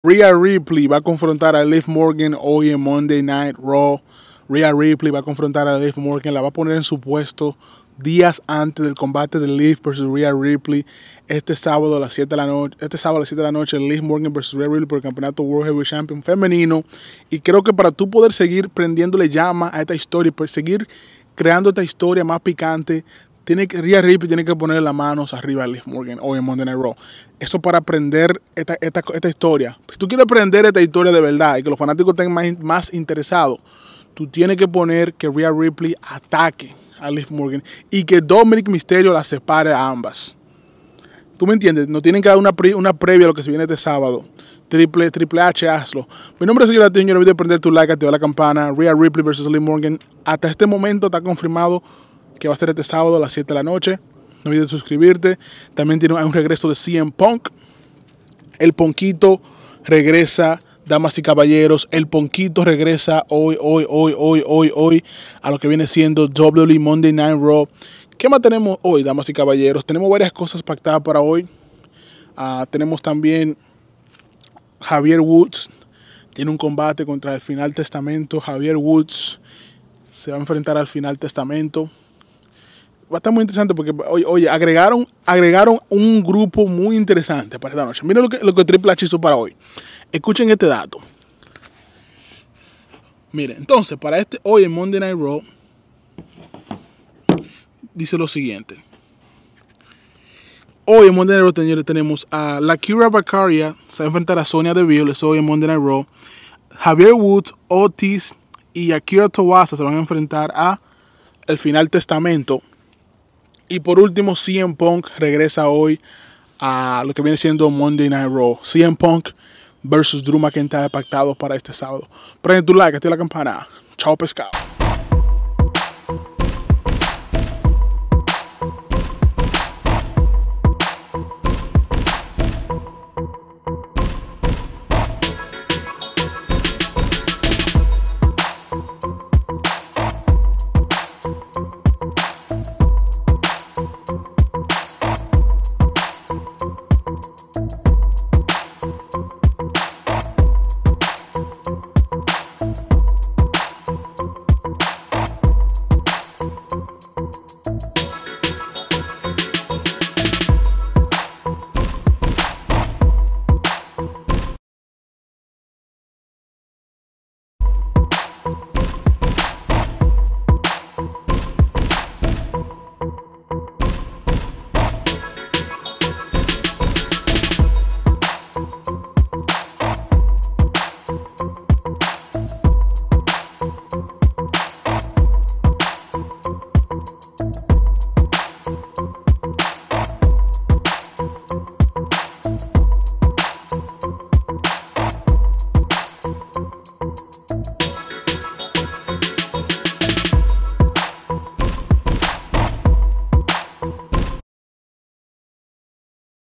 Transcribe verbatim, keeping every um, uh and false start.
Rhea Ripley va a confrontar a Liv Morgan hoy en Monday Night Raw. Rhea Ripley va a confrontar a Liv Morgan, la va a poner en su puesto días antes del combate de Liv versus Rhea Ripley. Este sábado a las siete de la noche, este sábado a las siete de la noche, Liv Morgan versus Rhea Ripley por el campeonato World Heavyweight Champion femenino. Y creo que para tú poder seguir prendiéndole llama a esta historia, pues seguir creando esta historia más picante, tiene que, Rhea Ripley tiene que poner las manos arriba a Liv Morgan hoy en Monday Night Raw. Eso para aprender esta, esta, esta historia. Si tú quieres aprender esta historia de verdad y que los fanáticos estén más, más interesados, tú tienes que poner que Rhea Ripley ataque a Liv Morgan y que Dominic Mysterio la separe a ambas. ¿Tú me entiendes? No tienen que dar una, pre, una previa a lo que se viene este sábado. Triple, Triple H, hazlo. Mi nombre es Sergio Latiño. No olvides prender tu like, activar la campana. Rhea Ripley versus Liv Morgan. Hasta este momento está confirmado que va a ser este sábado a las siete de la noche. No olvides suscribirte. También tiene un regreso de C M Punk. El Ponquito regresa, damas y caballeros. El Ponquito regresa hoy, hoy, hoy, hoy, hoy, hoy a lo que viene siendo W W E Monday Night Raw. ¿Qué más tenemos hoy, damas y caballeros? Tenemos varias cosas pactadas para hoy. Uh, tenemos también Javier Woods. Tiene un combate contra el Final Testamento. Javier Woods se va a enfrentar al Final Testamento. Va a estar muy interesante porque, oye, oye agregaron, agregaron un grupo muy interesante para esta noche. Miren lo que, lo que Triple H hizo para hoy. Escuchen este dato. Miren, entonces, para este hoy en Monday Night Raw, dice lo siguiente. Hoy en Monday Night Raw tenemos a la Kira Baccaria, se va a enfrentar a Sonya Deville, hoy en Monday Night Raw. Javier Woods, Otis y Akira Tozawa se van a enfrentar a el Final Testamento. Y por último, C M Punk regresa hoy a lo que viene siendo Monday Night Raw. C M Punk versus Drew McIntyre pactados para este sábado. Prende tu like, activa la campana. Chao pescado.